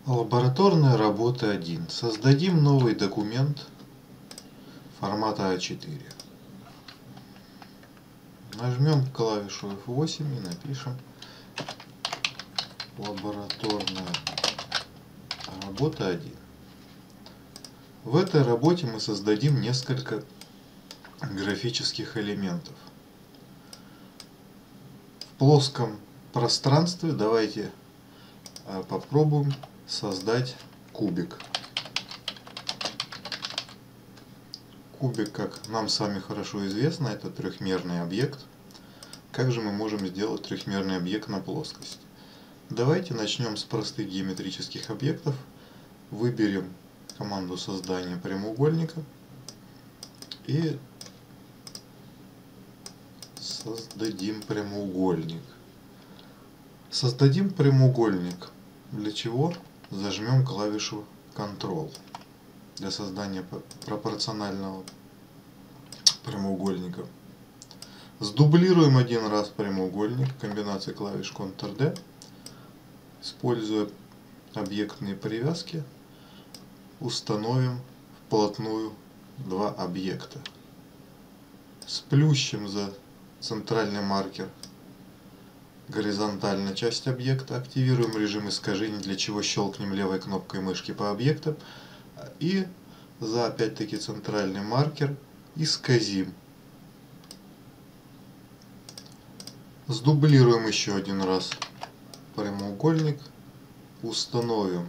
Лабораторная работа 1. Создадим новый документ формата А4. Нажмем клавишу F8 и напишем лабораторная работа 1. В этой работе мы создадим несколько графических элементов. В плоском пространстве давайте попробуем создать кубик. Кубик, как нам с вами хорошо известно, это трехмерный объект. Как же мы можем сделать трехмерный объект на плоскости? Давайте начнем с простых геометрических объектов. Выберем команду создания прямоугольника и создадим прямоугольник. Создадим прямоугольник. Для чего? Зажмем клавишу Ctrl для создания пропорционального прямоугольника. Сдублируем один раз прямоугольник комбинацией клавиш Ctrl-D. Используя объектные привязки, установим вплотную два объекта. Сплющим за центральный маркер горизонтально часть объекта, активируем режим искажений, для чего щелкнем левой кнопкой мышки по объектам, и за опять-таки центральный маркер исказим. Сдублируем еще один раз прямоугольник, установим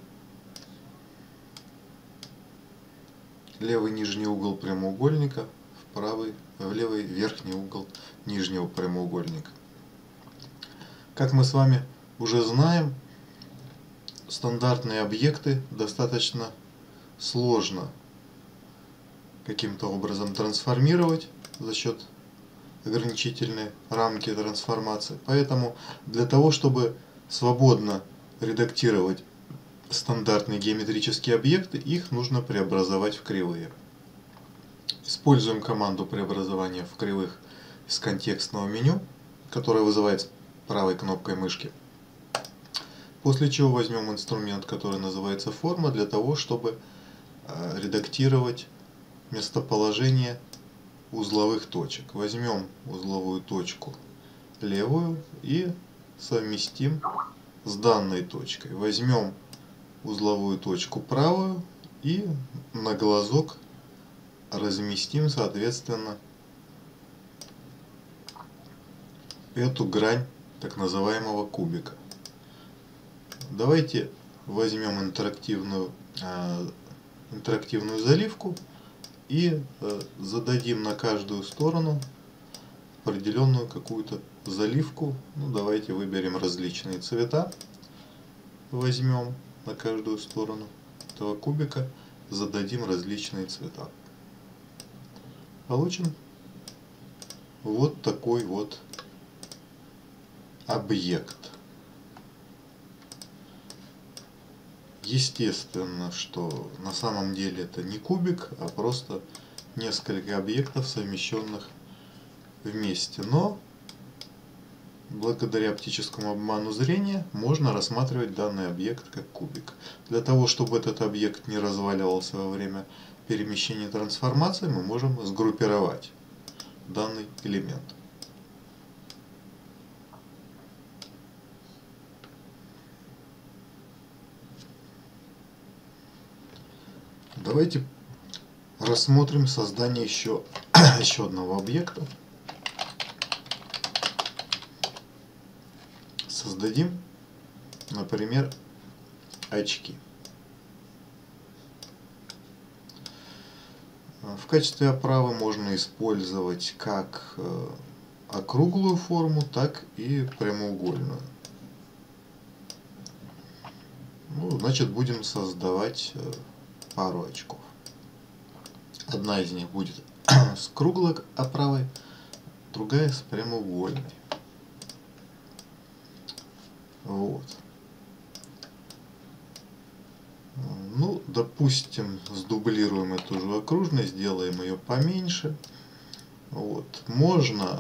левый нижний угол прямоугольника в левый верхний угол нижнего прямоугольника. Как мы с вами уже знаем, стандартные объекты достаточно сложно каким-то образом трансформировать за счет ограничительной рамки трансформации. Поэтому для того, чтобы свободно редактировать стандартные геометрические объекты, их нужно преобразовать в кривые. Используем команду преобразования в кривых из контекстного меню, которая вызывается правой кнопкой мышки. После чего возьмем инструмент, который называется форма, для того, чтобы редактировать местоположение узловых точек. Возьмем узловую точку левую и совместим с данной точкой. Возьмем узловую точку правую и на глазок разместим соответственно эту грань так называемого кубика. Давайте возьмем интерактивную заливку и зададим на каждую сторону определенную какую-то заливку. Ну, давайте выберем различные цвета. Возьмем на каждую сторону этого кубика, зададим различные цвета. Получим вот такой вот объект. Естественно, что на самом деле это не кубик, а просто несколько объектов, совмещенных вместе. Но благодаря оптическому обману зрения можно рассматривать данный объект как кубик. Для того, чтобы этот объект не разваливался во время перемещения трансформации, мы можем сгруппировать данный элемент. Давайте рассмотрим создание еще одного объекта. Создадим, например, очки. В качестве оправы можно использовать как округлую форму, так и прямоугольную. Ну, значит, будем создавать пару очков. Одна из них будет с круглой оправой, другая с прямоугольной. Вот. Ну, допустим, сдублируем эту же окружность, сделаем ее поменьше. Вот. Можно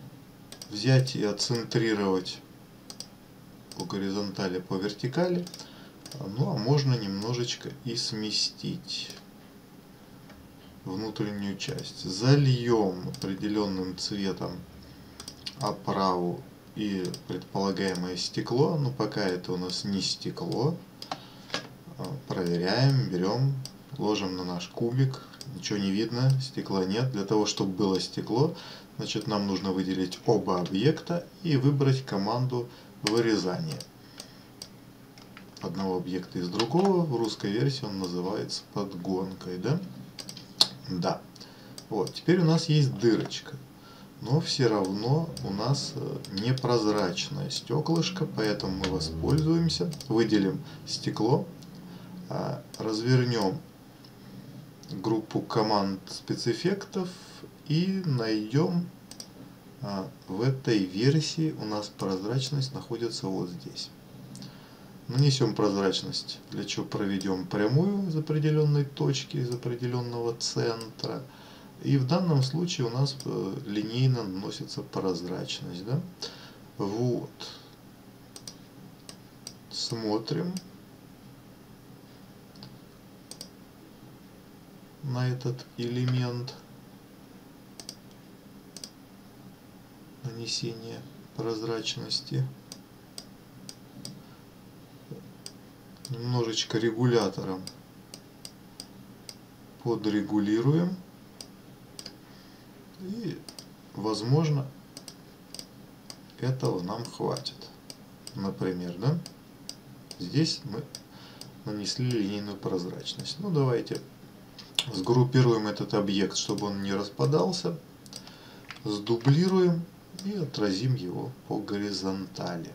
взять и отцентрировать по горизонтали, по вертикали. Ну а можно немножечко и сместить внутреннюю часть. Зальем определенным цветом оправу и предполагаемое стекло, но пока это у нас не стекло. Проверяем, берем, ложим на наш кубик, ничего не видно, стекла нет. Для того, чтобы было стекло, значит, нам нужно выделить оба объекта и выбрать команду вырезания одного объекта из другого. В русской версии он называется подгонкой, да? Да. Вот, теперь у нас есть дырочка. Но все равно у нас непрозрачное стеклышко, поэтому мы воспользуемся, выделим стекло, развернем группу команд спецэффектов и найдем в этой версии у нас прозрачность находится вот здесь. Нанесем прозрачность, для чего проведем прямую из определенной точки, из определенного центра. И в данном случае у нас линейно наносится прозрачность. Да? Вот. Смотрим на этот элемент нанесения прозрачности. Немножечко регулятором подрегулируем. И, возможно, этого нам хватит. Например, да? Здесь мы нанесли линейную прозрачность. Ну, давайте сгруппируем этот объект, чтобы он не распадался. Сдублируем и отразим его по горизонтали.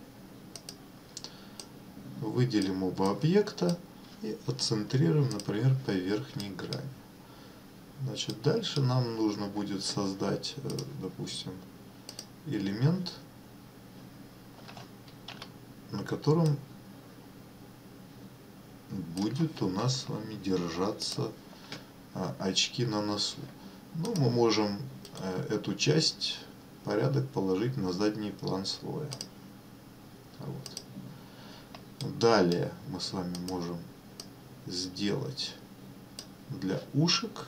Выделим оба объекта и отцентрируем, например, по верхней грани. Значит, дальше нам нужно будет создать, допустим, элемент, на котором будет у нас с вами держаться очки на носу. Ну, мы можем эту часть, порядок положить на задний план слоя. Вот. Далее мы с вами можем сделать для ушек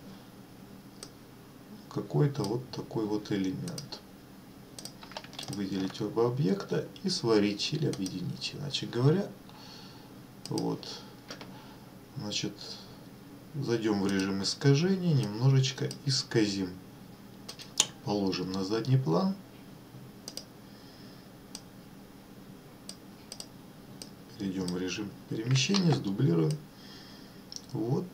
какой-то вот такой вот элемент. Выделить оба объекта и сварить или объединить. Иначе говоря, вот. Значит, зайдем в режим искажения, немножечко исказим. Положим на задний план. Перейдем в режим перемещения, сдублируем. Вот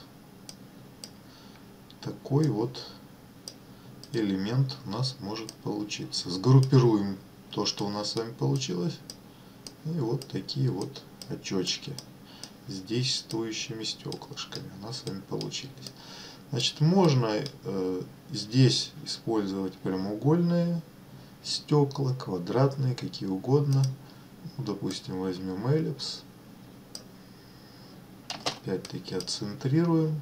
такой вот элемент у нас может получиться. Сгруппируем то, что у нас с вами получилось. И вот такие вот очечки с действующими стеклышками у нас с вами получились. Значит, можно здесь использовать прямоугольные стекла, квадратные, какие угодно. Ну, допустим, возьмем эллипс. Опять-таки отцентрируем.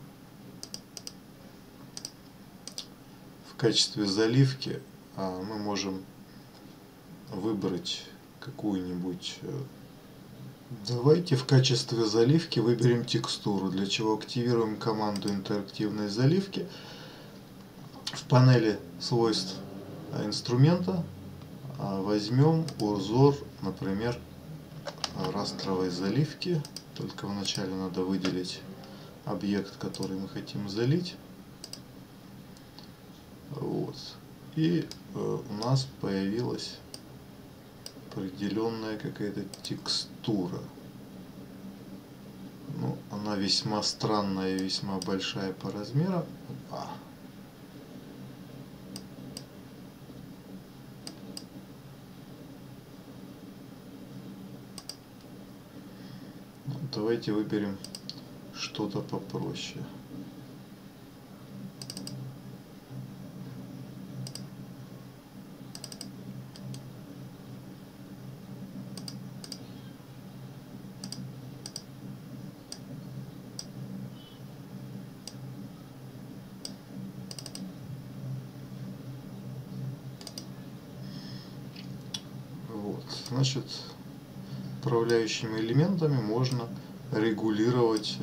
В качестве заливки мы можем выбрать какую-нибудь. Давайте в качестве заливки выберем текстуру, для чего активируем команду интерактивной заливки. В панели свойств инструмента возьмем узор, например, растровой заливки. Только вначале надо выделить объект, который мы хотим залить. Вот. И у нас появилась определенная какая-то текстура. Ну, она весьма странная и весьма большая по размерам. Давайте выберем что-то попроще. Вот, значит, управляющими элементами можно регулировать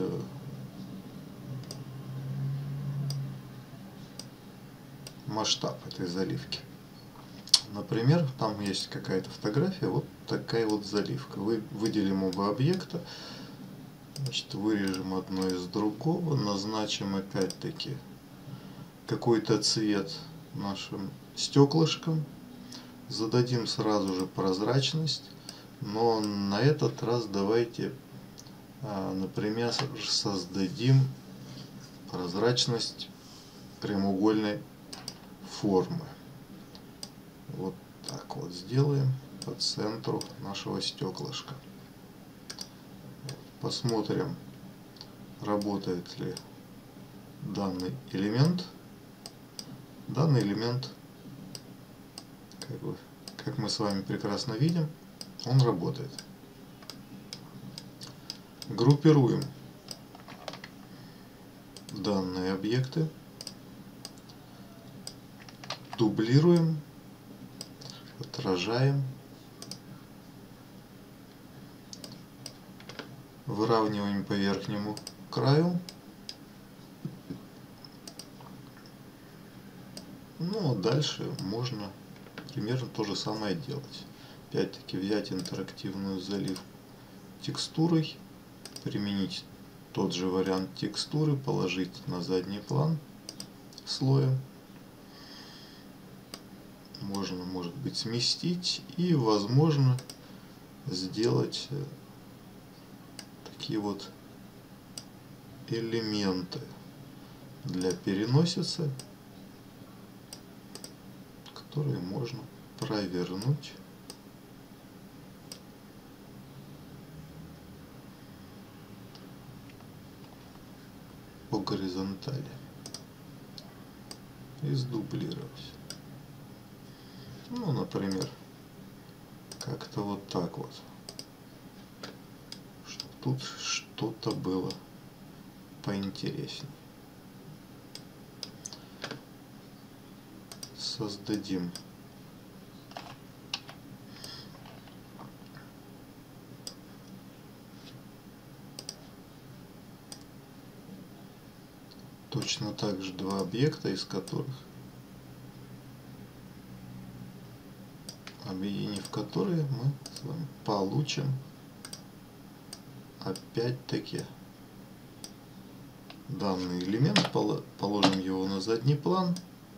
масштаб этой заливки. Например, там есть какая-то фотография, вот такая вот заливка. Выделим оба объекта, значит, вырежем одно из другого, назначим опять-таки какой-то цвет нашим стеклышкам, зададим сразу же прозрачность, но на этот раз давайте, например, создадим прозрачность прямоугольной формы. Вот так вот сделаем по центру нашего стеклышка. Посмотрим, работает ли данный элемент. Данный элемент, как мы с вами прекрасно видим, он работает. Группируем данные объекты, дублируем, отражаем, выравниваем по верхнему краю. Ну, а дальше можно примерно то же самое делать. Опять-таки взять интерактивную заливку текстурой, применить тот же вариант текстуры, положить на задний план слоя. Можно, может быть, сместить и, возможно, сделать такие вот элементы для переносицы, которые можно провернуть по горизонтали и сдублировать. Ну, например, как-то вот так вот, чтобы тут что-то было поинтереснее. Создадим точно так же два объекта, из которых, объединив которые, мы с вами получим опять-таки данный элемент, положим его на задний план.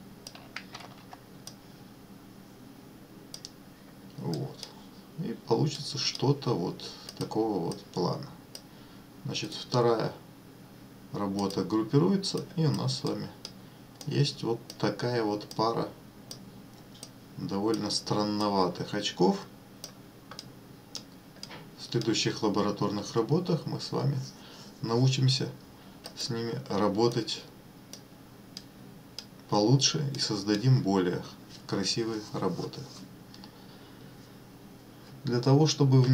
Вот. И получится что-то вот такого вот плана. Значит, вторая работа группируется, и у нас с вами есть вот такая вот пара довольно странноватых очков. В следующих лабораторных работах мы с вами научимся с ними работать получше и создадим более красивые работы. Для того, чтобы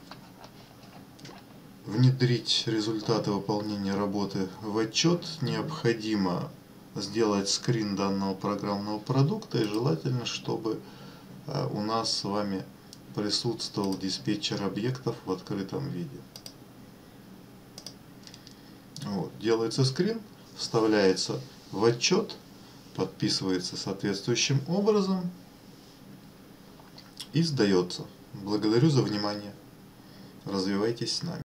внедрить результаты выполнения работы в отчет, необходимо сделать скрин данного программного продукта, и желательно, чтобы у нас с вами присутствовал диспетчер объектов в открытом виде. Вот. Делается скрин, вставляется в отчет, подписывается соответствующим образом и сдается. Благодарю за внимание. Развивайтесь с нами.